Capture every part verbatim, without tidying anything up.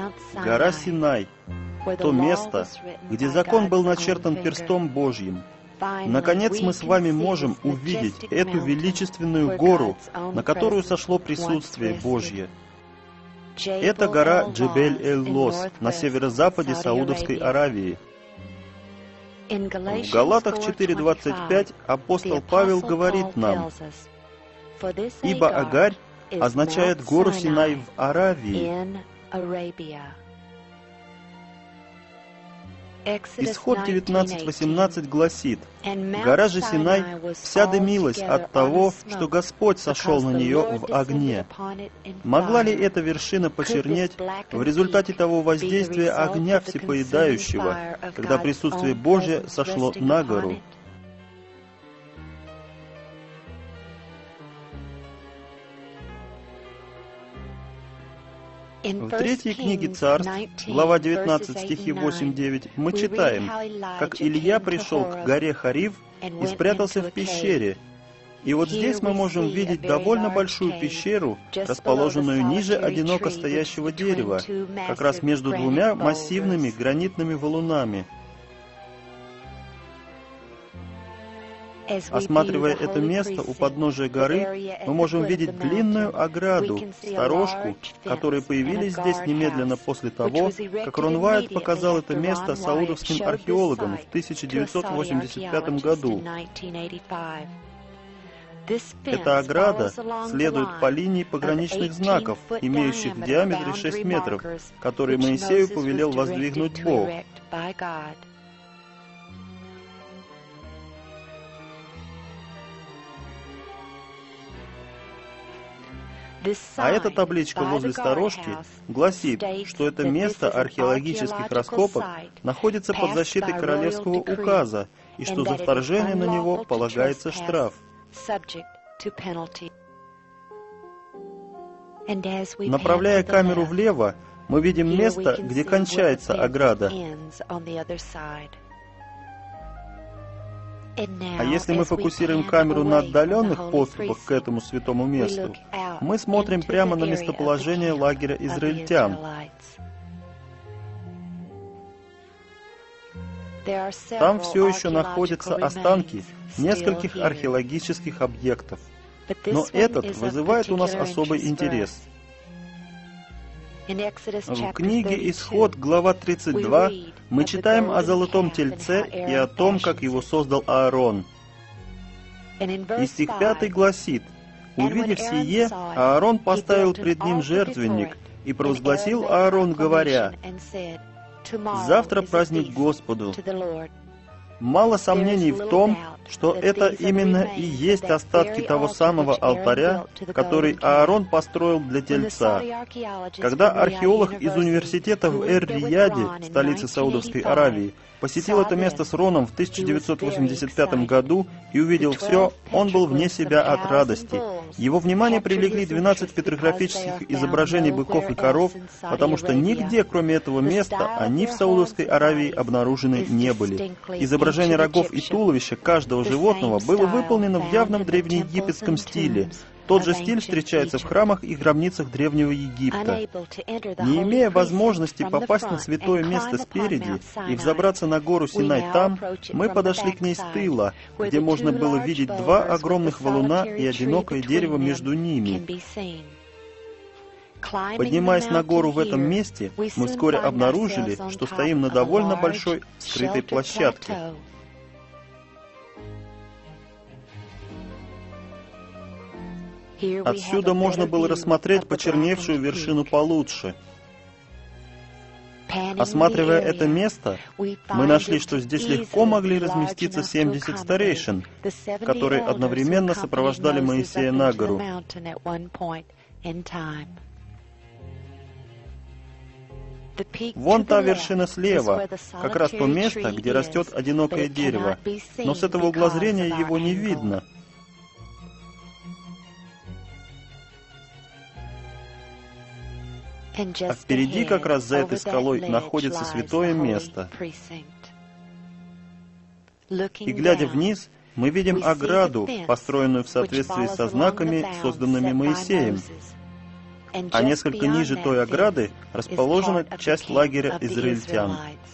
Гора Синай, то место, где закон был начертан перстом Божьим. Наконец мы с вами можем увидеть эту величественную гору, на которую сошло присутствие Божье. Это гора Джебель-эль-Лос на северо-западе Саудовской Аравии. В Галатах четыре двадцать пять апостол Павел говорит нам: «Ибо Агарь означает гору Синай в Аравии». Исход девятнадцать восемнадцать гласит: «Гора же Синай вся дымилась от того, что Господь сошел на нее в огне». Могла ли эта вершина почернеть в результате того воздействия огня всепоедающего, когда присутствие Божие сошло на гору? В третьей книге Царств, глава девятнадцать, стихи восемь-девять, мы читаем, как Илья пришел к горе Хорив и спрятался в пещере. И вот здесь мы можем видеть довольно большую пещеру, расположенную ниже одиноко стоящего дерева, как раз между двумя массивными гранитными валунами. Осматривая это место у подножия горы, мы можем видеть длинную ограду, сторожку, которые появились здесь немедленно после того, как Рон Уайт показал это место саудовским археологам в тысяча девятьсот восемьдесят пятом году. Эта ограда следует по линии пограничных знаков, имеющих в диаметре шесть метров, которые Моисею повелел воздвигнуть Бог. А эта табличка возле сторожки гласит, что это место археологических раскопок находится под защитой королевского указа, и что за вторжение на него полагается штраф. Направляя камеру влево, мы видим место, где кончается ограда. А если мы фокусируем камеру на отдаленных подступах к этому святому месту, мы смотрим прямо на местоположение лагеря израильтян. Там все еще находятся останки нескольких археологических объектов. Но этот вызывает у нас особый интерес. В книге «Исход», глава тридцать два, мы читаем о золотом тельце и о том, как его создал Аарон. И стих пятый гласит: «Увидев сие, Аарон поставил пред ним жертвенник, и провозгласил Аарон, говоря: завтра праздник Господу». Мало сомнений в том, что это именно и есть остатки того самого алтаря, который Аарон построил для тельца. Когда археолог из университета в Эр-Рияде, столице Саудовской Аравии, посетил это место с Роном в тысяча девятьсот восемьдесят пятом году и увидел все, он был вне себя от радости. Его внимание привлекли двенадцать петрографических изображений быков и коров, потому что нигде, кроме этого места, они в Саудовской Аравии обнаружены не были. Изображение рогов и туловища каждого животного было выполнено в явном древнеегипетском стиле. Тот же стиль встречается в храмах и гробницах Древнего Египта. Не имея возможности попасть на святое место спереди и взобраться на гору Синай там, мы подошли к ней с тыла, где можно было видеть два огромных валуна и одинокое дерево между ними. Поднимаясь на гору в этом месте, мы вскоре обнаружили, что стоим на довольно большой скрытой площадке. Отсюда можно было рассмотреть почерневшую вершину получше. Осматривая это место, мы нашли, что здесь легко могли разместиться семьдесят старейшин, которые одновременно сопровождали Моисея на гору. Вон та вершина слева, как раз то место, где растет одинокое дерево, но с этого угла зрения его не видно. А впереди, как раз за этой скалой, находится святое место. И глядя вниз, мы видим ограду, построенную в соответствии со знаками, созданными Моисеем. а несколько ниже той ограды расположена часть лагеря израильтян.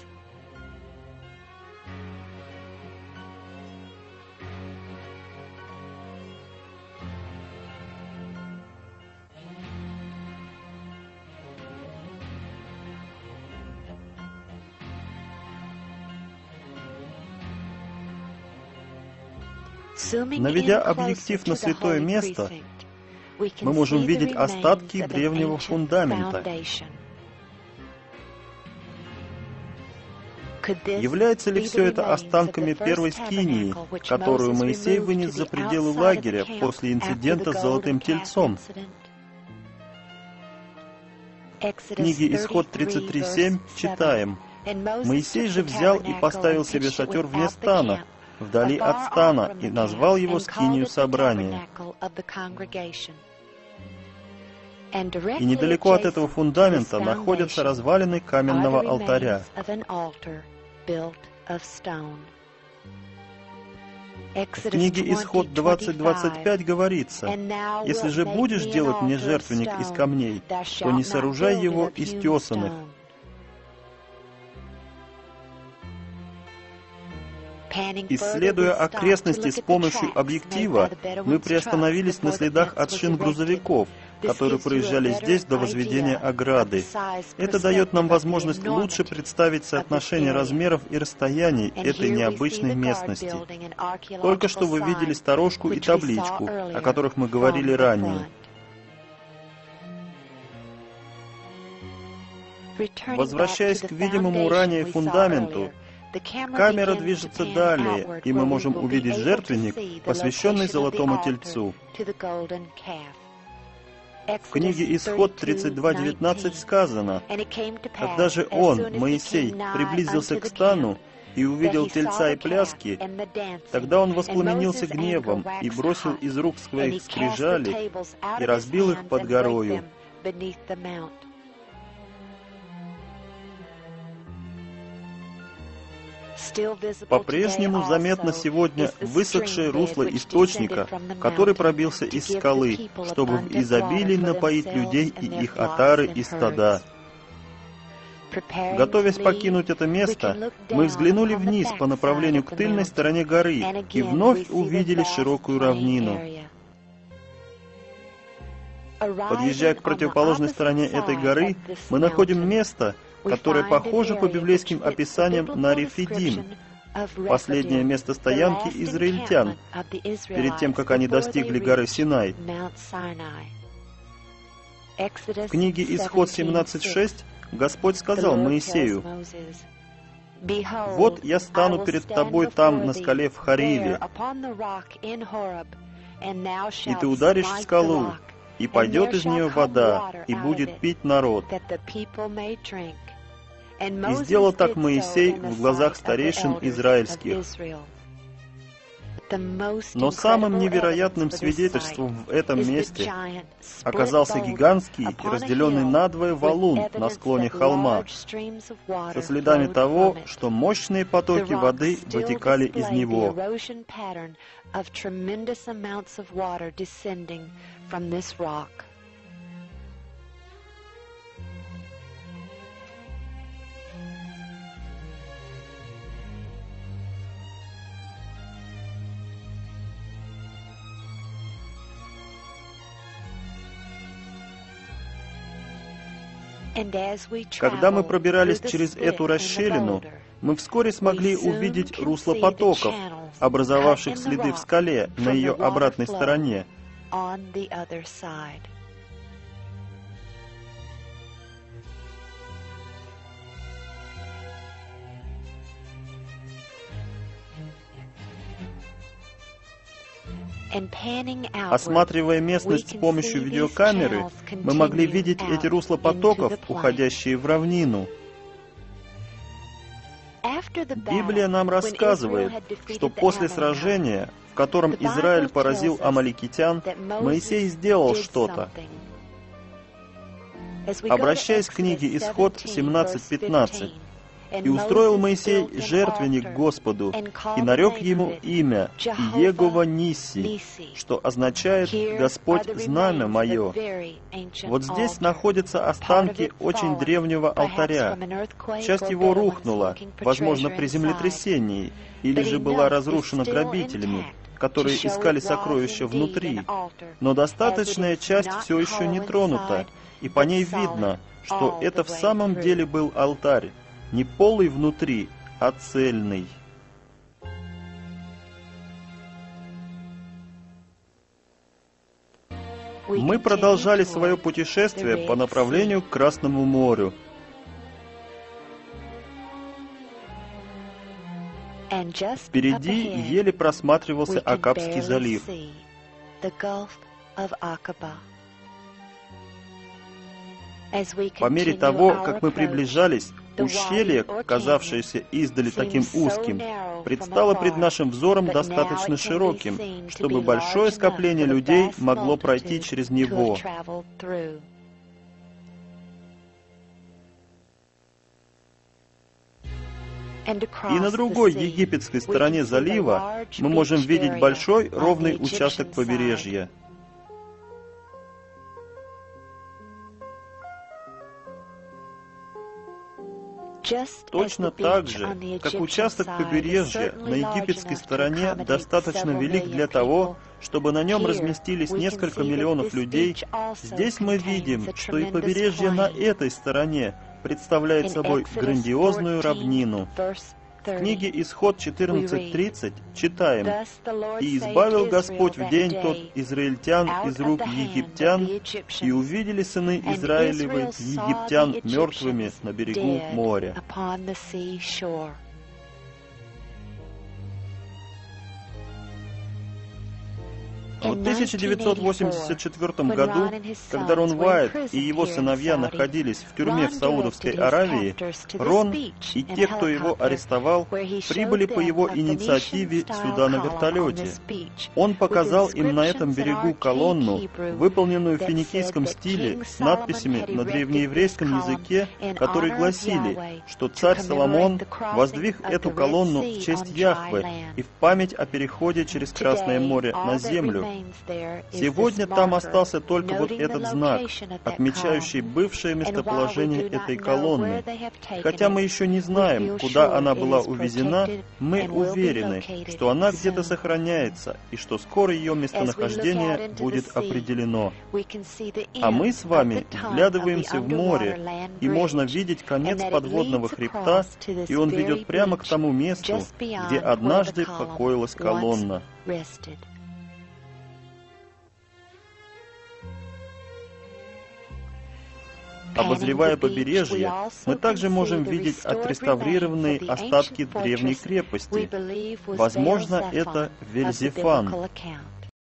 Наведя объектив на святое место, мы можем видеть остатки древнего фундамента. Является ли все это останками первой скинии, которую Моисей вынес за пределы лагеря после инцидента с золотым тельцом? В книге Исход тридцать три семь читаем: «Моисей же взял и поставил себе шатер вне стана, вдали от стана, и назвал его скинию собрания». И недалеко от этого фундамента находятся развалины каменного алтаря. В книге Исход двадцать двадцать пять говорится: «Если же будешь делать мне жертвенник из камней, то не сооружай его из тесаных». Исследуя окрестности с помощью объектива, мы приостановились на следах от шин грузовиков, которые проезжали здесь до возведения ограды. Это дает нам возможность лучше представить соотношение размеров и расстояний этой необычной местности. Только что вы видели сторожку и табличку, о которых мы говорили ранее. Возвращаясь к видимому ранее фундаменту, камера движется далее, и мы можем увидеть жертвенник, посвященный золотому тельцу. В книге Исход тридцать два девятнадцать сказано: «Когда же он, Моисей, приблизился к стану и увидел тельца и пляски, тогда он воспламенился гневом и бросил из рук своих скрижали и разбил их под горою». По-прежнему заметно сегодня высохшее русло источника, который пробился из скалы, чтобы в изобилии напоить людей и их отары и стада. Готовясь покинуть это место, мы взглянули вниз по направлению к тыльной стороне горы и вновь увидели широкую равнину. Подъезжая к противоположной стороне этой горы, мы находим место, которое похоже по библейским описаниям на Рефидим, последнее место стоянки израильтян, перед тем, как они достигли горы Синай. В книге Исход семнадцать шесть Господь сказал Моисею: «Вот я стану перед тобой там, на скале в Хариве, и ты ударишь в скалу, и пойдет из нее вода, и будет пить народ». И сделал так Моисей в глазах старейшин израильских. Но самым невероятным свидетельством в этом месте оказался гигантский, разделенный надвое валун на склоне холма, со следами того, что мощные потоки воды вытекали из него. Когда мы пробирались через эту расщелину, мы вскоре смогли увидеть русло потоков, образовавших следы в скале на ее обратной стороне. Осматривая местность с помощью видеокамеры, мы могли видеть эти русла потоков, уходящие в равнину. Библия нам рассказывает, что после сражения, в котором Израиль поразил амаликитян, Моисей сделал что-то. Обращаясь к книге Исход семнадцать пятнадцать, И устроил Моисей жертвенник Господу, и нарек ему имя Иегова Нисси, что означает «Господь знамя мое». Вот здесь находятся останки очень древнего алтаря. Часть его рухнула, возможно, при землетрясении, или же была разрушена грабителями, которые искали сокровища внутри. Но достаточная часть все еще не тронута, и по ней видно, что это в самом деле был алтарь, не полый внутри, а цельный. Мы продолжали свое путешествие по направлению к Красному морю. Впереди еле просматривался Акабский залив. По мере того, как мы приближались, ущелье, казавшееся издали таким узким, предстало пред нашим взором достаточно широким, чтобы большое скопление людей могло пройти через него. И на другой египетской стороне залива мы можем видеть большой ровный участок побережья. Точно так же, как участок побережья на египетской стороне достаточно велик для того, чтобы на нем разместились несколько миллионов людей, здесь мы видим, что и побережье на этой стороне представляет собой грандиозную равнину. В книге Исход четырнадцать тридцать читаем: «И избавил Господь в день тот израильтян из рук египтян, и увидели сыны Израилевы египтян мертвыми на берегу моря». В тысяча девятьсот восемьдесят четвёртом году, когда Рон Уайт и его сыновья находились в тюрьме в Саудовской Аравии, Рон и те, кто его арестовал, прибыли по его инициативе сюда на вертолете. Он показал им на этом берегу колонну, выполненную в финикийском стиле, с надписями на древнееврейском языке, которые гласили, что царь Соломон воздвиг эту колонну в честь Яхве и в память о переходе через Красное море на землю. Сегодня там остался только вот этот знак, отмечающий бывшее местоположение этой колонны. Хотя мы еще не знаем, куда она была увезена, мы уверены, что она где-то сохраняется, и что скоро ее местонахождение будет определено. А мы с вами вглядываемся в море, и можно видеть конец подводного хребта, и он ведет прямо к тому месту, где однажды покоилась колонна. Обозревая побережье, мы также можем видеть отреставрированные остатки древней крепости. Возможно, это Вельзефан.